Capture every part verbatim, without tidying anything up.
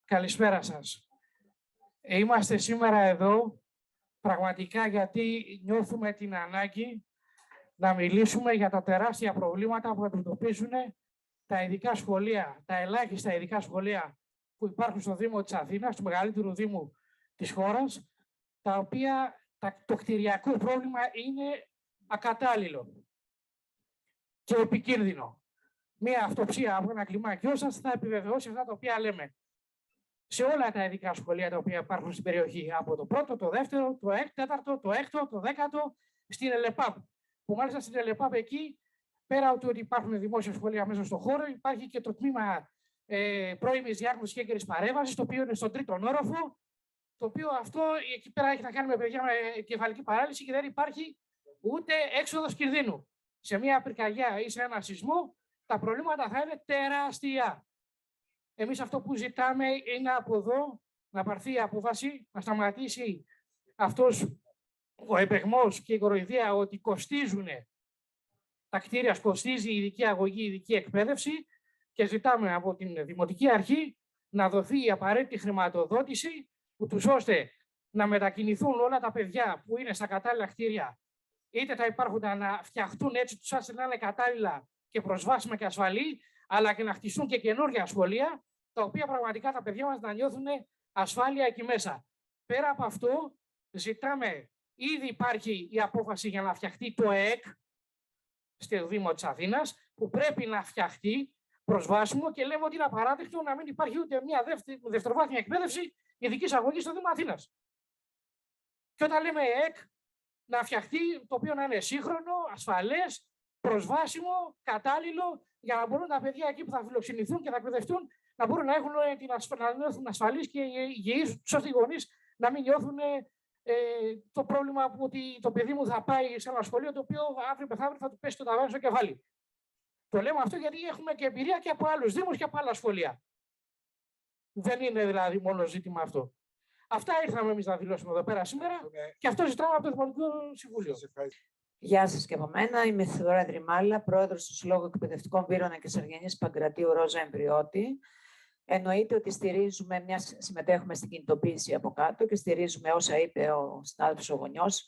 Καλησπέρα σας. Είμαστε σήμερα εδώ πραγματικά γιατί νιώθουμε την ανάγκη να μιλήσουμε για τα τεράστια προβλήματα που αντιμετωπίζουν τα ειδικά σχολεία, τα ελάχιστα ειδικά σχολεία που υπάρχουν στο Δήμο της Αθήνας, του μεγαλύτερου Δήμου της χώρας, τα οποία το κτηριακό πρόβλημα είναι ακατάλληλο και επικίνδυνο. Μία αυτοψία από ένα κλιμάκιό σας θα επιβεβαιώσει αυτά τα οποία λέμε. Σε όλα τα ειδικά σχολεία τα οποία υπάρχουν στην περιοχή, από το πρώτο, το δεύτερο, το τέταρτο, το έκτο, το δέκατο, στην ΕΛΕΠΑΠ. Που μάλιστα στην ΕΛΕΠΑΠ εκεί, πέρα από ότι υπάρχουν δημόσια σχολεία μέσα στον χώρο, υπάρχει και το τμήμα ε, πρώιμης διάγνωσης και έγκαιρης παρέμβασης, το οποίο είναι στον τρίτον όροφο, το οποίο αυτό εκεί πέρα έχει να κάνει με παιδιά με κεφαλική παράλυση και δεν υπάρχει ούτε έξοδος κινδύνου. Σε μια πυρκαγιά ή σε ένα σεισμό, τα προβλήματα θα είναι τεράστια. Εμείς αυτό που ζητάμε είναι από εδώ να πάρθει η απόφαση, να σταματήσει αυτός ο επεγμός και η κοροϊδία ότι κοστίζουν τα κτίρια, κοστίζει η ειδική αγωγή, η ειδική εκπαίδευση και ζητάμε από την Δημοτική Αρχή να δοθεί η απαραίτητη χρηματοδότηση ούτως ώστε να μετακινηθούν όλα τα παιδιά που είναι στα κατάλληλα κτίρια, είτε τα υπάρχοντα να φτιαχτούν έτσι τους ώστε να είναι κατάλληλα και προσβάσιμα και ασφαλή, αλλά και να χτιστούν και καινούργια σχολεία, τα οποία πραγματικά τα παιδιά μας να νιώθουν ασφάλεια εκεί μέσα. Πέρα από αυτό, ζητάμε, ήδη υπάρχει η απόφαση για να φτιαχτεί το ΕΕΚ στο Δήμο της Αθήνας, που πρέπει να φτιαχτεί προσβάσιμο και λέμε ότι είναι απαράδεκτο να μην υπάρχει ούτε μια δεύτερη, δευτεροβάθμια εκπαίδευση ειδικής αγωγής στο Δήμο Αθήνας. Και όταν λέμε ΕΕΚ, να φτιαχτεί το οποίο να είναι σύγχρονο, ασφαλές, προσβάσιμο, κατάλληλο, για να μπορούν τα παιδιά εκεί που θα φιλοξενηθούν και θα εκπαιδευτούν να μπορούν να, έχουν την ασφα... να νιώθουν ασφαλείς και υγιείς, ώστε οι γονείς να μην νιώθουν ε, το πρόβλημα που ότι το παιδί μου θα πάει σε ένα σχολείο το οποίο αύριο μεθαύριο θα του πέσει το ταβάνι στο κεφάλι. Το λέμε αυτό γιατί έχουμε και εμπειρία και από άλλους δήμους και από άλλα σχολεία. Δεν είναι δηλαδή μόνο ζήτημα αυτό. Αυτά ήρθαμε εμείς να δηλώσουμε εδώ πέρα σήμερα okay. Και αυτό ζητάμε από το Δημοτικό Συμβούλιο. Γεια σας και από μένα. Είμαι η Θεοδώρα Δρυμάλα, πρόεδρος του Συλλόγου Εκπαιδευτικών Βύρωνα και Σαργιανής Παγκρατίου Ρόζα Εμβριώτη. Εννοείται ότι στηρίζουμε, μια, συμμετέχουμε στην κινητοποίηση από κάτω και στηρίζουμε όσα είπε ο συνάδελφος ο Γονιός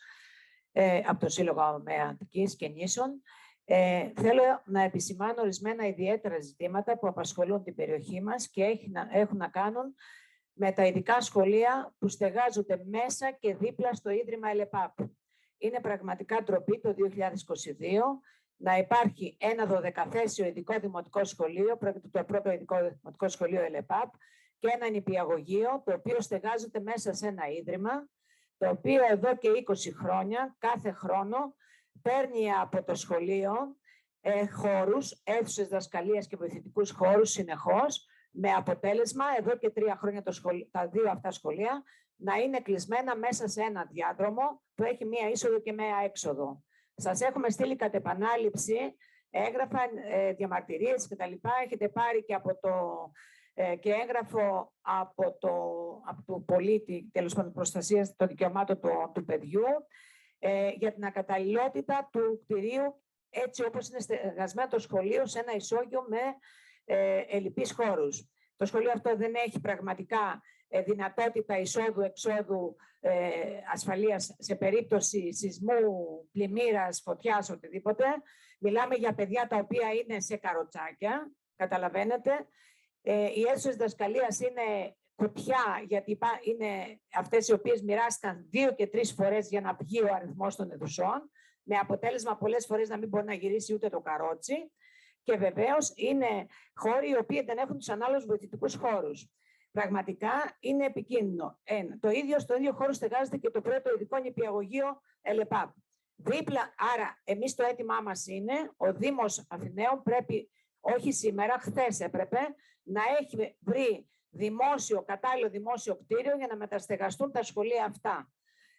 ε, από το Σύλλογο ΑΜΕ Αττικής και Νήσων. Ε, θέλω να επισημάνω ορισμένα ιδιαίτερα ζητήματα που απασχολούν την περιοχή μας και έχει να, έχουν να κάνουν με τα ειδικά σχολεία που στεγάζονται μέσα και δίπλα στο Ίδρυμα ΕΛΕΠΑΠ. Είναι πραγματικά ντροπή το δύο χιλιάδες είκοσι δύο να υπάρχει ένα δωδεκαθέσιο ειδικό δημοτικό σχολείο, πρόκειται το πρώτο ειδικό δημοτικό σχολείο ΕΛΕΠΑΠ, και ένα νηπιαγωγείο, το οποίο στεγάζεται μέσα σε ένα ίδρυμα, το οποίο εδώ και είκοσι χρόνια, κάθε χρόνο, παίρνει από το σχολείο ε, χώρους, αίθουσες δασκαλίας και βοηθητικούς χώρους συνεχώς, με αποτέλεσμα εδώ και τρία χρόνια το σχολ... τα δύο αυτά σχολεία να είναι κλεισμένα μέσα σε ένα διάδρομο που έχει μία είσοδο και μία έξοδο. Σας έχουμε στείλει κατ' επανάληψη έγγραφα, ε, διαμαρτυρίες κτλ. Έχετε πάρει και, από το, ε, και έγγραφο από το, από το πολίτη, τέλος πάντων, προστασίας των δικαιωμάτων του, του παιδιού, ε, για την ακαταλληλότητα του κτηρίου έτσι όπως είναι στεγασμένο το σχολείο σε ένα ισόγειο με ε, ελλειπείς χώρους. Το σχολείο αυτό δεν έχει πραγματικά ε, δυνατότητα εισόδου-εξόδου ε, ασφαλείας σε περίπτωση σεισμού, πλημμύρας, φωτιάς, οτιδήποτε. Μιλάμε για παιδιά τα οποία είναι σε καροτσάκια, καταλαβαίνετε. Ε, οι αίθουσες δασκαλίας είναι κουτιά, γιατί είναι αυτές οι οποίες μοιράστηκαν δύο και τρεις φορές για να βγει ο αριθμός των αιθουσών, με αποτέλεσμα πολλές φορές να μην μπορεί να γυρίσει ούτε το καρότσι. Και βεβαίως είναι χώροι οι οποίοι δεν έχουν τους ανάλογους βοηθητικούς χώρους. Πραγματικά είναι επικίνδυνο. Ένα, το ίδιο, στο ίδιο χώρο στεγάζεται και το πρώτο ειδικό νηπιαγωγείο ΕΛΕΠΑΠ. Δίπλα, άρα, εμείς το αίτημά μας είναι ο Δήμος Αθηναίων πρέπει, όχι σήμερα, χθες έπρεπε, να έχει βρει δημόσιο, κατάλληλο δημόσιο κτίριο για να μεταστεγαστούν τα σχολεία αυτά.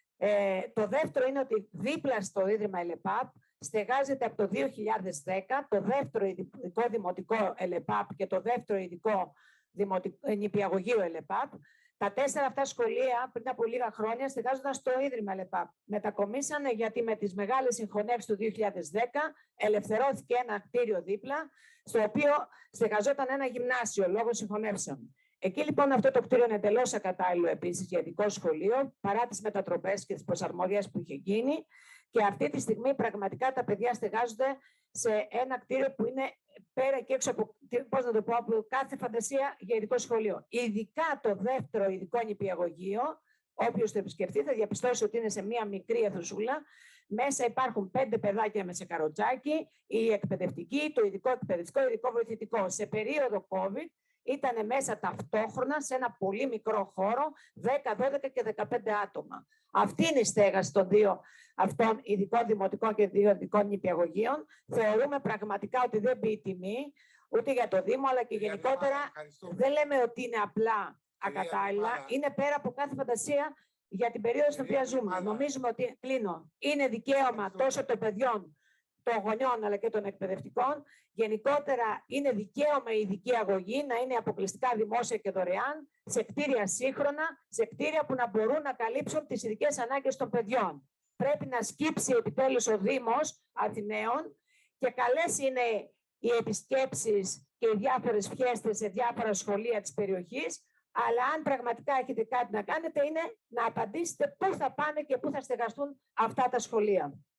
Ε, το δεύτερο είναι ότι δίπλα στο Ίδρυμα ΕΛΕΠΑΠ στεγάζεται από το δύο χιλιάδες δέκα το δεύτερο ειδικό δημοτικό ΕΛΕΠΑΠ και το δεύτερο ειδικό νηπιαγωγείο ΕΛΕΠΑΠ. Τα τέσσερα αυτά σχολεία πριν από λίγα χρόνια στεγάζονταν στο Ίδρυμα ΕΛΕΠΑΠ. Μετακομίσανε γιατί με τις μεγάλες συγχωνεύσεις του δύο χιλιάδες δέκα ελευθερώθηκε ένα κτίριο δίπλα, στο οποίο στεγαζόταν ένα γυμνάσιο λόγω συγχωνεύσεων. Εκεί λοιπόν αυτό το κτίριο είναι εντελώς ακατάλληλο επίσης για ειδικό σχολείο, παρά τις μετατροπές και τις προσαρμογές που είχε γίνει. Και αυτή τη στιγμή πραγματικά τα παιδιά στεγάζονται σε ένα κτίριο που είναι πέρα και έξω από, πώς να το πω, από κάθε φαντασία για ειδικό σχολείο. Ειδικά το δεύτερο ειδικό νηπιαγωγείο, όποιος το επισκεφτεί θα διαπιστώσει ότι είναι σε μία μικρή αιθουσούλα. Μέσα υπάρχουν πέντε παιδάκια με σε καροτσάκι, η εκπαιδευτική, το ειδικό εκπαιδευτικό, ειδικό βοηθητικό. Σε περίοδο COVID ήταν μέσα ταυτόχρονα σε ένα πολύ μικρό χώρο, δέκα, δώδεκα και δεκαπέντε άτομα. Αυτή είναι η στέγαση των δύο αυτών ειδικών δημοτικών και δύο ειδικών νηπιαγωγείων. Θεωρούμε πραγματικά ότι δεν μπει η τιμή, ούτε για το Δήμο, αλλά και γενικότερα δεν λέμε ότι είναι απλά ακατάλληλα. Είναι πέρα από κάθε φαντασία για την περίοδο στην οποία ζούμε. Νομίζουμε ότι, κλείνω, είναι δικαίωμα τόσο των παιδιών, των γονιών αλλά και των εκπαιδευτικών. Γενικότερα είναι δικαίωμα η ειδική αγωγή να είναι αποκλειστικά δημόσια και δωρεάν, σε κτίρια σύγχρονα, σε κτίρια που να μπορούν να καλύψουν τις ειδικές ανάγκες των παιδιών. Πρέπει να σκύψει επιτέλους ο Δήμος Αθηναίων και καλές είναι οι επισκέψεις και οι διάφορες φιέστες σε διάφορα σχολεία της περιοχής, αλλά αν πραγματικά έχετε κάτι να κάνετε είναι να απαντήσετε πού θα πάνε και πού θα στεγαστούν αυτά τα σχολεία.